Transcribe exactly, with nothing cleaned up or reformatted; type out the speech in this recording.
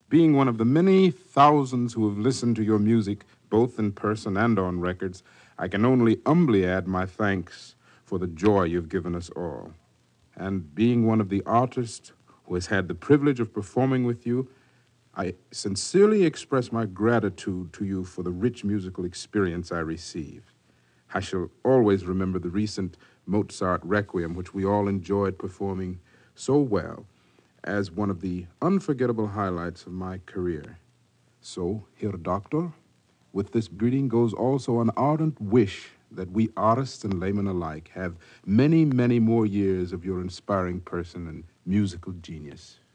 Being one of the many thousands who have listened to your music, both in person and on records, I can only humbly add my thanks for the joy you've given us all. And being one of the artists who has had the privilege of performing with you, I sincerely express my gratitude to you for the rich musical experience I received. I shall always remember the recent Mozart Requiem, which we all enjoyed performing so well, as one of the unforgettable highlights of my career. So, Herr Doctor, with this greeting goes also an ardent wish that we artists and laymen alike have many, many more years of your inspiring person and musical genius.